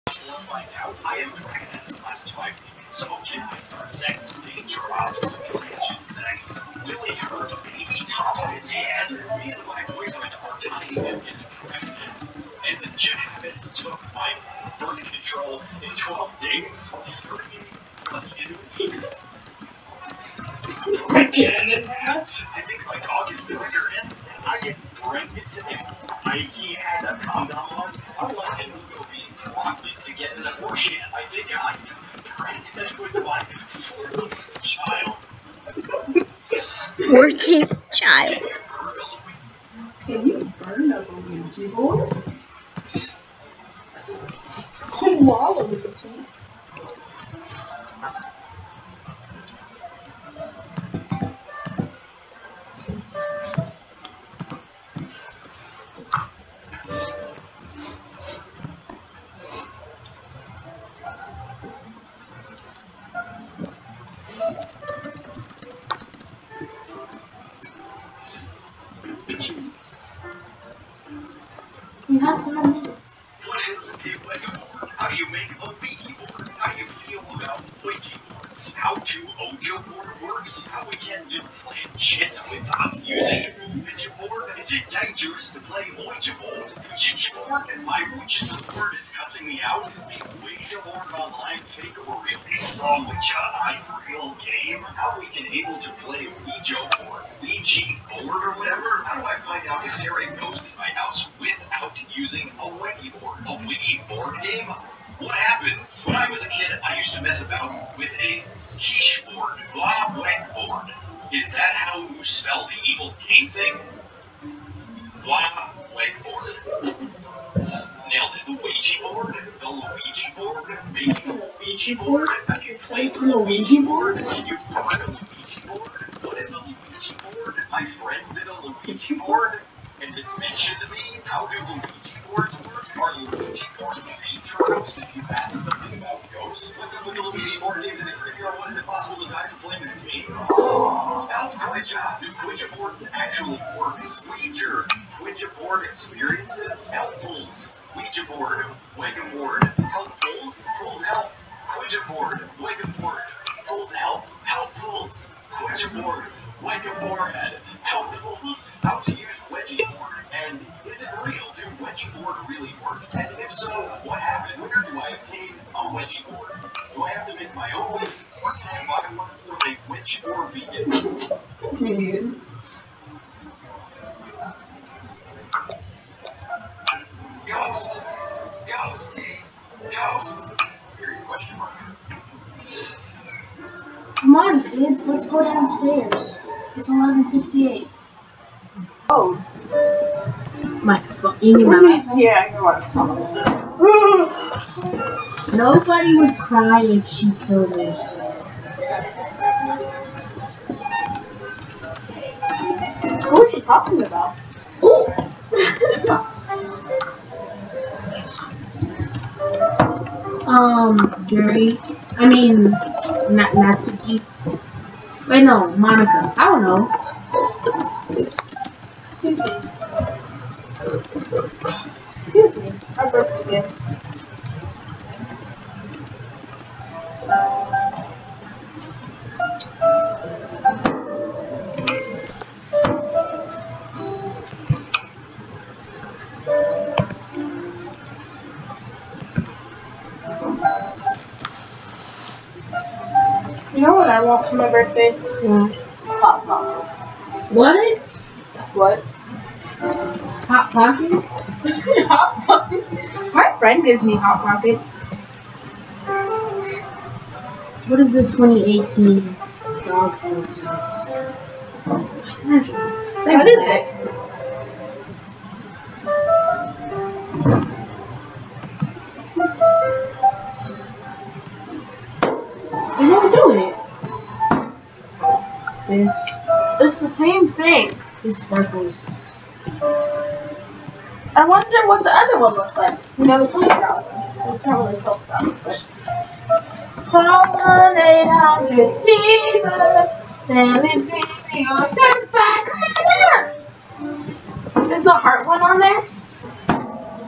Find out I am pregnant the last 5 weeks, so can I start sex? Danger ops, religious sex. Will it hurt the baby top of his head? Me and my boyfriend are trying to get pregnant, and the Jihadists took my birth control in 12 days, 30 plus 2 weeks. Again and that? I think my dog is pregnant. I get pregnant if he had a condom on. How long can we go being prompted to get an abortion? I think I'm pregnant with my 14th child. 14th child. Can you burn a Luigi board? Waluigi. We have 5 minutes. What is a Ouija board? How do you make a Ouija board? How do you feel about Ouija boards? How to Ouija board works? How we can do plan shit without using a Ouija board? Is it dangerous to play Ouija board? Ouija board? My Ouija board is cussing me out. Is the Ouija board online fake or real? Is the Ouija a real game? How are we can able to play Ouija board? Ouija board or whatever? How do I find out if there a ghost in my house without using a Ouija board? A Ouija board game? What happens? When I was a kid, I used to mess about with a quiche board. Blah wet board. Is that how you spell the evil game thing? Blah wet board. Nailed it. The Ouija board? The Luigi board? Maybe the Luigi board? Have you played the Luigi board? Can you find a Luigi board? What is a Luigi board? My friends did a Luigi board and it mentioned to me how do Luigi boards work? Are Luigi boards dangerous if you ask something about ghosts? What's up with the Luigi board game? Is it creepy or what? Is it possible to die for playing this game? About Ouija. Do Ouija boards actually works? Ouija board experiences? Helpfuls. Ouija board. Ouija board. Helpfuls. Pulls help. Ouija board. Ouija board. Pulls help. Helpfuls. Ouija board. Ouija board. Helpfuls. How to use Ouija board. And is it real? Do Ouija board really work? And if so, what happened? Where do I obtain a Ouija board? Do I have to make my own? Or can I buy one from a witch or vegan? Vegan. Ghost. Ghost. Ghost. Period, question mark. Come on, kids, let's go downstairs. It's 11:58. Oh. You mean my mic? Yeah, you're right. Nobody would cry if she killed herself. What is she talking about? Jerry. I mean, Natsuki. Wait, no, Monica. I don't know. Excuse me. Excuse me. Our birthday gift. You know what I want for my birthday? Yeah. Hot Pockets. What? What? Hot Pockets? Hot Pockets? My friend gives me Hot Pockets. What is the 2018 dog food? What is it? You're not doing it. It's the same thing. This sparkles. I wonder what the other one looks like. We never talked about it. It's not really talked about it, but call 1-800-STEVERS. Then it's me or certified cleaner. Is the heart one on there?